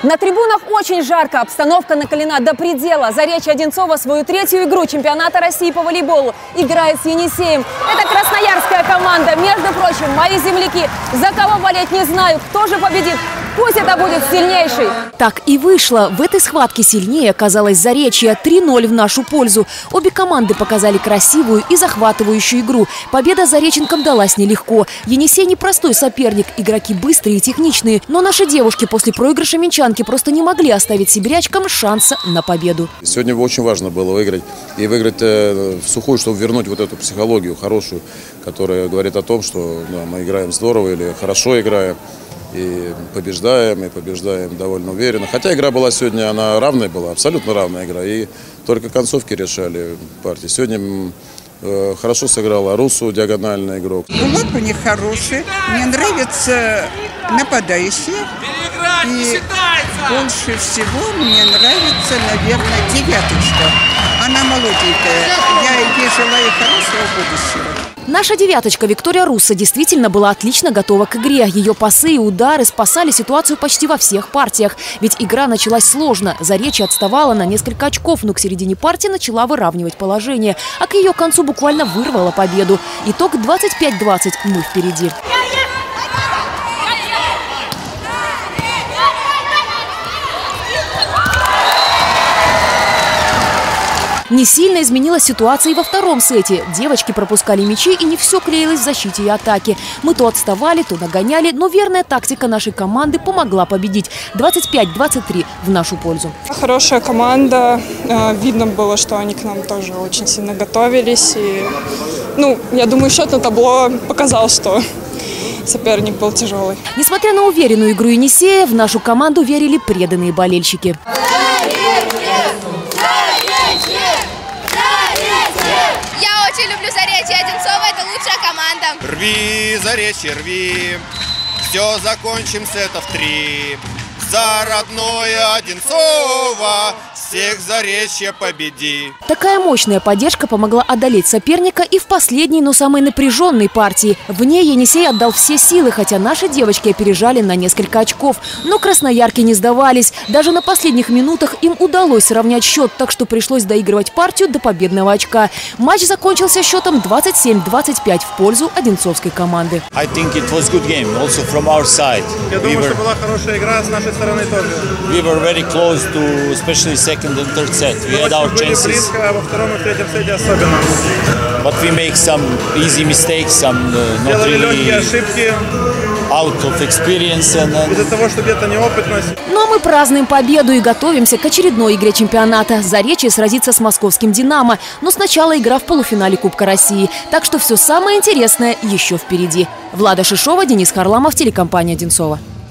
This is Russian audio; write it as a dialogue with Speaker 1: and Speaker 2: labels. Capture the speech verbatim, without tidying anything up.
Speaker 1: На трибунах очень жарко, обстановка накалена до предела. Заречье Одинцово свою третью игру чемпионата России по волейболу играет с Енисеем. Это красноярская команда. Между прочим, мои земляки. За кого болеть не знаю, кто же победит. Пусть это будет сильнейший.
Speaker 2: Так и вышло. В этой схватке сильнее оказалось Заречье. три ноль в нашу пользу. Обе команды показали красивую и захватывающую игру. Победа зареченкам далась нелегко. Енисей непростой соперник. Игроки быстрые и техничные. Но наши девушки после проигрыша минчанки просто не могли оставить сибирячкам шанса на победу.
Speaker 3: Сегодня очень важно было выиграть. И выиграть э, в сухую, чтобы вернуть вот эту психологию хорошую, которая говорит о том, что да, мы играем здорово или хорошо играем. И побеждаем, и побеждаем довольно уверенно. Хотя игра была сегодня, она равная была, абсолютно равная игра. И только концовки решали партии. Сегодня э, хорошо сыграла Русу, диагональный игрок.
Speaker 4: Булат у них хороший. Мне нравится нападающий. И больше всего мне нравится, наверное, девяточка. Она молоденькая. Я ей желаю хорошего будущего.
Speaker 2: Наша девяточка Виктория Руссо действительно была отлично готова к игре. Ее пасы и удары спасали ситуацию почти во всех партиях. Ведь игра началась сложно. Заречье отставала на несколько очков, но к середине партии начала выравнивать положение. А к ее концу буквально вырвала победу. Итог двадцать пять двадцать. Мы впереди. Не сильно изменилась ситуация и во втором сете. Девочки пропускали мячи, и не все клеилось в защите и атаке. Мы то отставали, то нагоняли, но верная тактика нашей команды помогла победить. двадцать пять двадцать три в нашу пользу.
Speaker 5: Хорошая команда. Видно было, что они к нам тоже очень сильно готовились. И, ну, я думаю, счет на табло показал, что соперник был тяжелый.
Speaker 2: Несмотря на уверенную игру Енисея, в нашу команду верили преданные болельщики.
Speaker 6: Я очень люблю Заречье Одинцово, это лучшая команда.
Speaker 7: Рви, Заречье, рви, все закончим с это в три. За родное Одинцово всех Заречье победи.
Speaker 2: Такая мощная поддержка помогла одолеть соперника и в последней, но самой напряженной партии. В ней Енисей отдал все силы, хотя наши девочки опережали на несколько очков. Но красноярки не сдавались. Даже на последних минутах им удалось сравнять счет, так что пришлось доигрывать партию до победного очка. Матч закончился счетом двадцать семь двадцать пять в пользу одинцовской команды.
Speaker 8: I think it was good game also from our side.
Speaker 9: Я думаю, что была хорошая игра с нашей стороны тоже.
Speaker 8: We were very close to especially second and third set. We had our chances.
Speaker 9: Близко, во втором и третьем сете особенно.
Speaker 8: But we make some easy mistakes, some uh, not
Speaker 9: Делали
Speaker 8: really
Speaker 9: легкие ошибки.
Speaker 8: Out of experience and, and...
Speaker 9: Из-за того, что где-то неопытность.
Speaker 2: Но мы празднуем победу и готовимся к очередной игре чемпионата. Заречье сразится с московским «Динамо». Но сначала игра в полуфинале Кубка России. Так что все самое интересное еще впереди. Влада Шишова, Денис Харламов, телекомпания «Одинцово».